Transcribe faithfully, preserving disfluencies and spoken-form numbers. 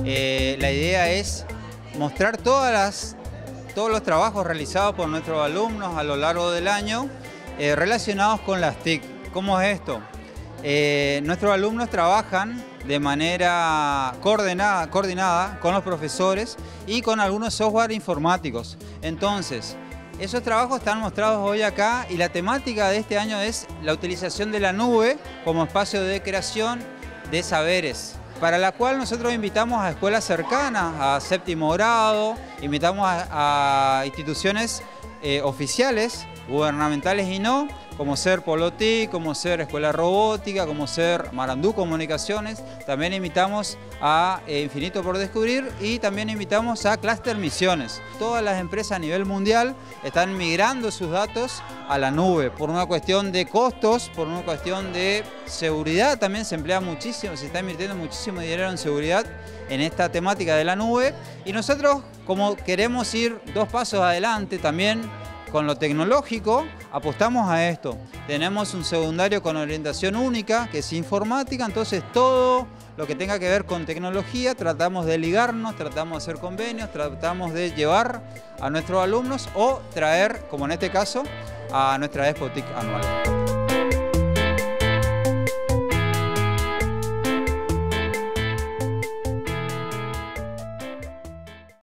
Eh, la idea es mostrar todas las, todos los trabajos realizados por nuestros alumnos a lo largo del año eh, relacionados con las T I C. ¿Cómo es esto? Eh, nuestros alumnos trabajan de manera coordinada, coordinada con los profesores y con algunos software informáticos. Entonces, esos trabajos están mostrados hoy acá y la temática de este año es la utilización de la nube como espacio de creación de saberes, para la cual nosotros invitamos a escuelas cercanas, a séptimo grado, invitamos a, a instituciones eh, oficiales, gubernamentales y no, como ser Polo T I C, como ser Escuela Robótica, como ser Marandú Comunicaciones. También invitamos a eh, Infinito por Descubrir y también invitamos a Cluster Misiones. Todas las empresas a nivel mundial están migrando sus datos a la nube por una cuestión de costos, por una cuestión de seguridad. También se emplea muchísimo, se está invirtiendo muchísimo dinero en seguridad en esta temática de la nube. Y nosotros, como queremos ir dos pasos adelante también con lo tecnológico, apostamos a esto. Tenemos un secundario con orientación única, que es informática, entonces todo lo que tenga que ver con tecnología tratamos de ligarnos, tratamos de hacer convenios, tratamos de llevar a nuestros alumnos o traer, como en este caso, a nuestra Expo T I C anual.